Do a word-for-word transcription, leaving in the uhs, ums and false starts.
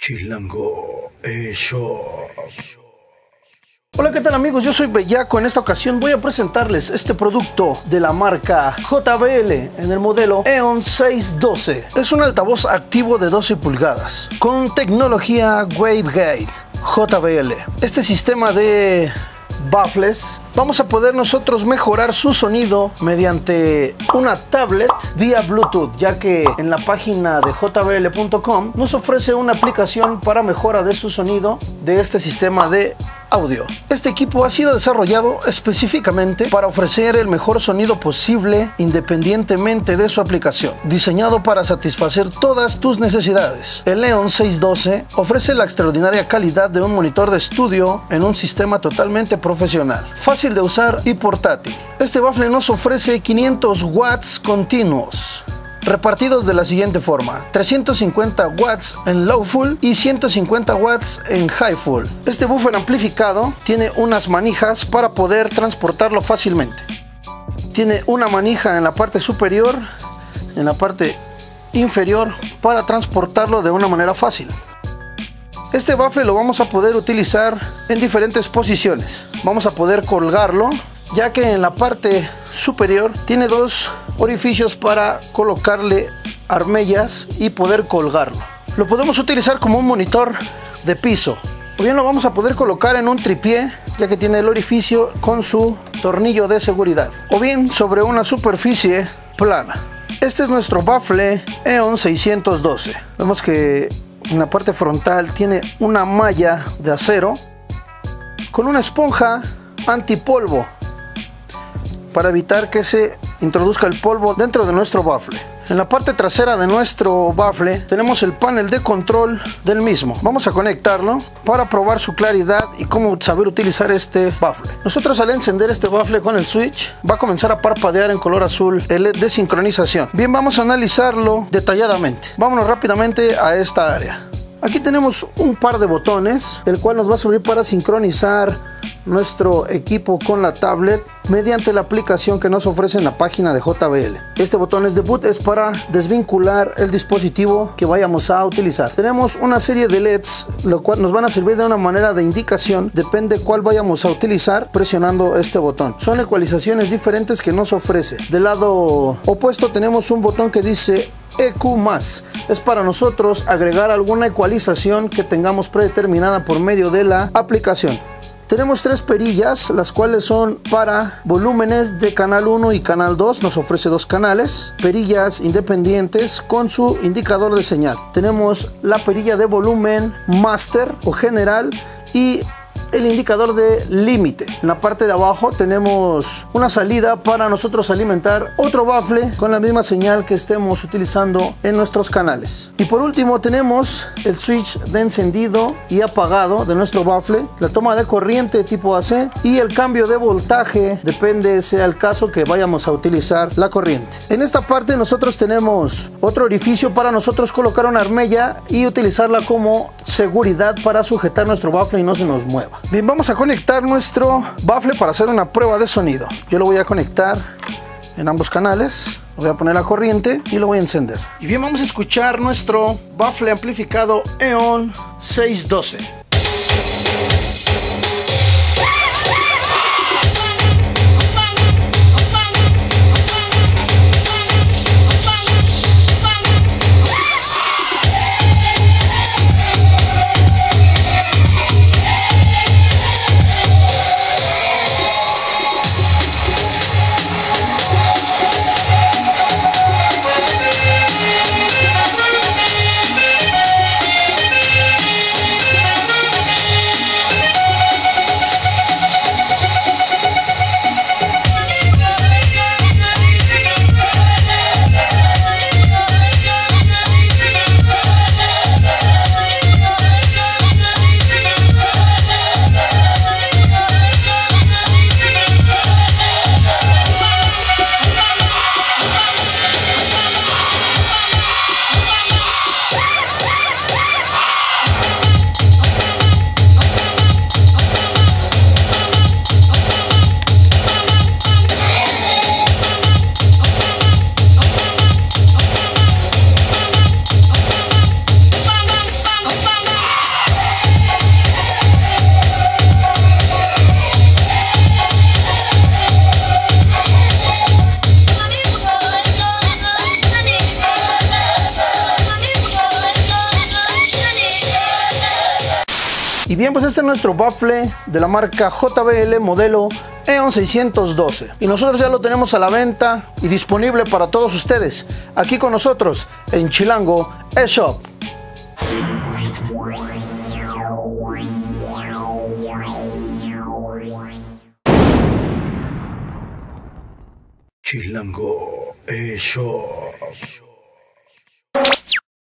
Chilango Show. Hola, ¿qué tal amigos? Yo soy Bellaco. En esta ocasión voy a presentarles este producto de la marca J B L en el modelo EON seiscientos doce. Es un altavoz activo de doce pulgadas con tecnología Waveguide J B L. Este sistema de baffles, vamos a poder nosotros mejorar su sonido mediante una tablet vía Bluetooth, ya que en la página de J B L punto com nos ofrece una aplicación para mejora de su sonido de este sistema de audio. Este equipo ha sido desarrollado específicamente para ofrecer el mejor sonido posible independientemente de su aplicación, diseñado para satisfacer todas tus necesidades. El EON seiscientos doce ofrece la extraordinaria calidad de un monitor de estudio en un sistema totalmente profesional, fácil de usar y portátil. Este baffle nos ofrece quinientos watts continuos, repartidos de la siguiente forma: trescientos cincuenta watts en low full y ciento cincuenta watts en high full. Este buffer amplificado tiene unas manijas para poder transportarlo fácilmente. Tiene una manija en la parte superior, en la parte inferior, para transportarlo de una manera fácil. Este baffle lo vamos a poder utilizar en diferentes posiciones. Vamos a poder colgarlo, ya que en la parte superior tiene dos orificios para colocarle armellas y poder colgarlo. Lo podemos utilizar como un monitor de piso, o bien lo vamos a poder colocar en un tripié, ya que tiene el orificio con su tornillo de seguridad, o bien sobre una superficie plana. Este es nuestro baffle EON seiscientos doce. Vemos que en la parte frontal tiene una malla de acero con una esponja antipolvo para evitar que se introduzca el polvo dentro de nuestro baffle. En la parte trasera de nuestro baffle tenemos el panel de control del mismo. Vamos a conectarlo para probar su claridad y cómo saber utilizar este baffle. Nosotros, al encender este baffle con el switch, va a comenzar a parpadear en color azul el L E D de sincronización. Bien, vamos a analizarlo detalladamente. Vámonos rápidamente a esta área. Aquí tenemos un par de botones, el cual nos va a servir para sincronizar nuestro equipo con la tablet mediante la aplicación que nos ofrece en la página de J B L. Este botón es de boot, es para desvincular el dispositivo que vayamos a utilizar. Tenemos una serie de L E Ds, lo cual nos van a servir de una manera de indicación, depende cuál vayamos a utilizar presionando este botón. Son ecualizaciones diferentes que nos ofrece. Del lado opuesto tenemos un botón que dice E Q más, es para nosotros agregar alguna ecualización que tengamos predeterminada por medio de la aplicación. Tenemos tres perillas, las cuales son para volúmenes de canal uno y canal dos, nos ofrece dos canales, perillas independientes con su indicador de señal. Tenemos la perilla de volumen master o general y el indicador de límite. En la parte de abajo tenemos una salida para nosotros alimentar otro baffle con la misma señal que estemos utilizando en nuestros canales. Y por último tenemos el switch de encendido y apagado de nuestro baffle, la toma de corriente tipo A C y el cambio de voltaje, depende sea el caso que vayamos a utilizar la corriente. En esta parte nosotros tenemos otro orificio para nosotros colocar una armella y utilizarla como seguridad para sujetar nuestro baffle y no se nos mueva. Bien, vamos a conectar nuestro baffle para hacer una prueba de sonido. Yo lo voy a conectar en ambos canales, voy a poner la corriente y lo voy a encender. Y bien, vamos a escuchar nuestro baffle amplificado EON seiscientos doce. bien, pues este es nuestro bafle de la marca J B L modelo Eon seiscientos doce. Y nosotros ya lo tenemos a la venta y disponible para todos ustedes, aquí con nosotros en Chilango eShop. Chilango eShop.